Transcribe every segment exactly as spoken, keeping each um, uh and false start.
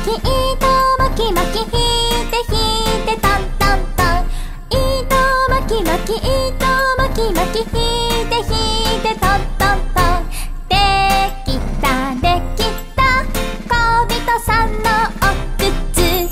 き糸巻き巻き引いて引いてタンタンタン。糸巻き巻き糸巻き巻き引いて引いてタンタンタン。できたできた小人さんのお靴。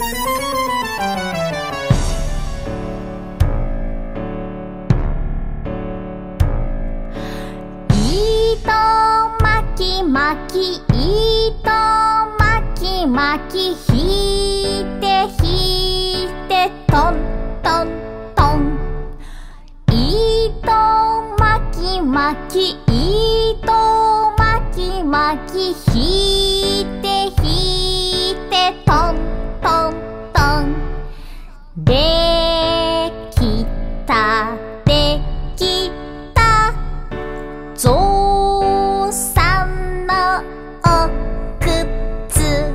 糸巻き巻き糸巻き巻き引いて引いてトントントン。糸巻き巻き糸巻き巻き引いて引いてトントントン。できたできたゾウさんのお靴。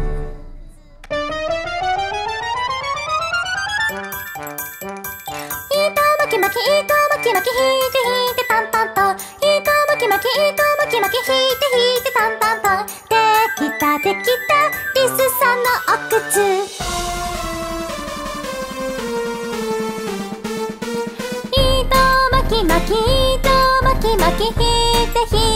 糸巻き巻き糸巻き巻き引いて引いてタンタンタン。糸巻き巻き糸巻き巻き引いて引いてタンタンタン。できたできたリスさんのお靴。糸巻き巻き糸巻き巻き引いて引いて